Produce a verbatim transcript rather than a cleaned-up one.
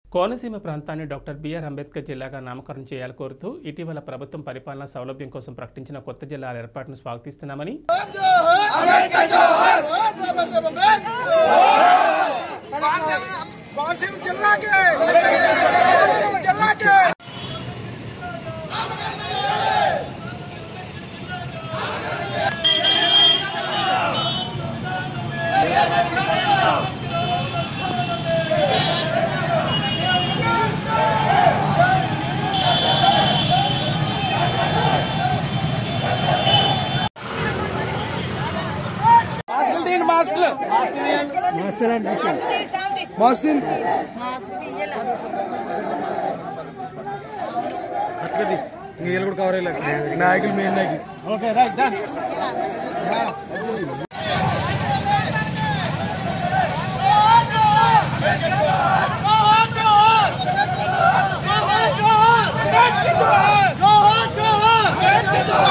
కోనసీమ ప్రాంతాన్ని doctor BR Ambedkar జిల్లాగా నామకరణం చేయాలని కోరుతూ ఇటీవల ప్రభుత్వం పరిపాలనా సౌలభ్యం కోసం ప్రకటించిన కొత్త జిల్లాల ఏర్పాటును స్వాగతిస్తున్నామని मास्क मास्क मास्क कवर नायक मेन नायक ओके राइट डन